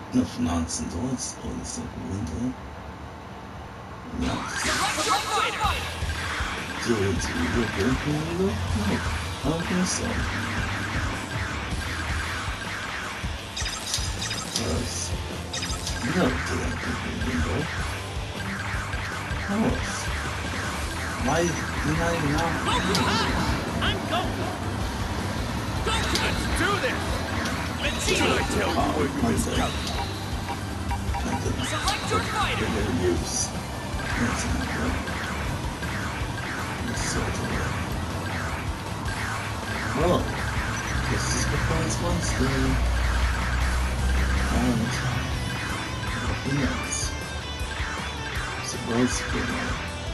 Enough nonsense. Let's open this up a window. No. Do it to the broken window? No. I don't think so. Because you don't do that broken window. How else? Why did I not? I'm going! Let's do this! Vegeta, I tell you where you miscalculate. Select your fighter! They're gonna use. That's not good. It's so good. Well, this is the first Wednesday. And nothing else. Surprise dinner.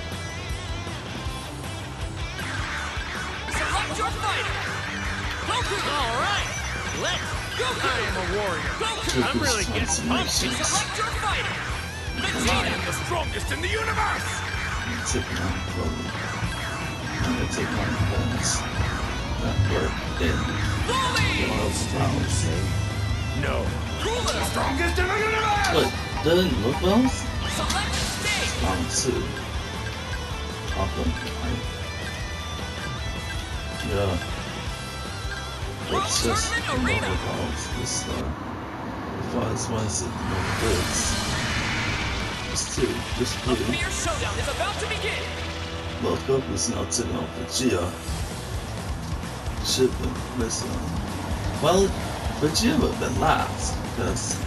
Select your fighter! Goku! Alright! Let's go! I am a warrior. Goku! I'm really getting pumped. Select your fighter! Vegeta! I am the strongest in the universe! I'm taking on Broly. I'm gonna take on bones that were in World's Powers. No. Cooler! The strongest in the universe! But didn't look bones? Select stage! Round 2. Up on right. Yeah. It's just another balls. This Fuzz was it no goods. Just A fierce showdown is about to begin! well, Goku's now taking on Vegeta. Should have missed on. Well, Vegeta would have been last, because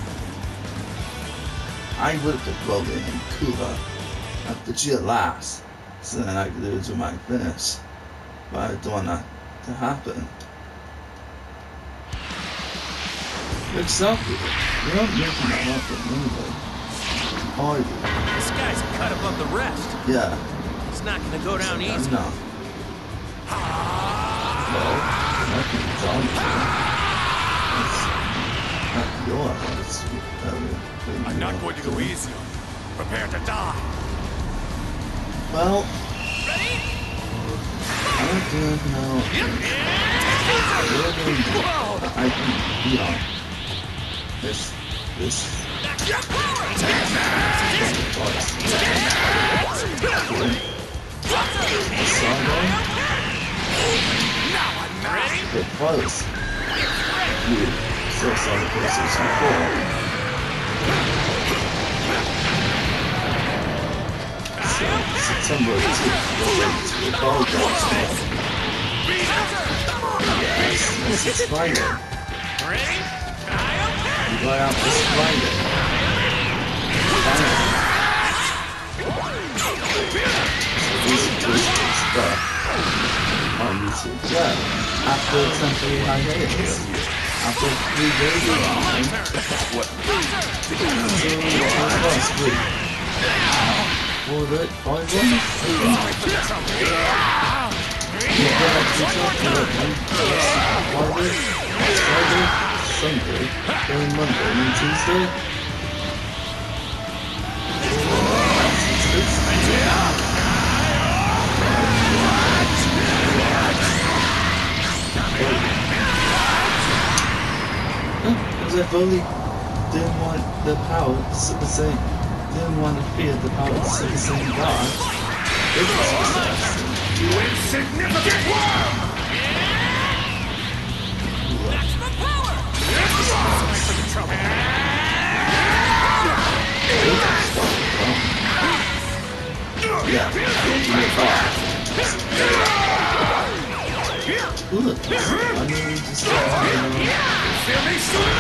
I would have picked Broly and Cooler and Vegeta last, so then I could do it with my finish. But I don't want that to happen. Exactly. You're not making that happen anyway. Are you? This guy's cut above the rest. Yeah. It's not gonna go down easy. No. Well, that can be done. It's not your house. I'm not going to go easy on you. Prepare to die. Well, Ready? I don't know. I can be on this. Your power! Now I'm not. Ready? It was you still saw the PlayStation 4. September 18th, to apologize. Yes, it's Friday. Ready? You got out this Friday. Finally. So these are stuff on YouTube. Yeah, after a temporary hiatus. After 3 days of online. What? So, last week. For the 5 months. You get up to Friday, Sunday, then Monday and Tuesday. Because if only didn't want the power to sit the same, didn't want to fear the power to sit the same God. It was success. You insignificant worm! Maximum power! Sorry for the trouble. Yeah, look, I mean, just Feel me soon?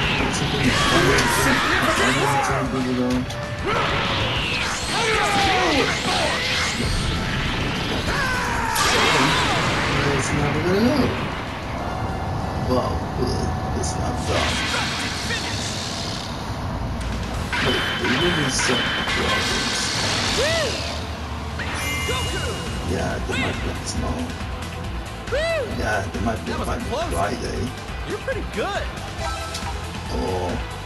It's never gonna go. Well, good. It's not done. But there will be some problems. Yeah, there might be tomorrow. Yeah, there might be Friday. You're pretty good. Or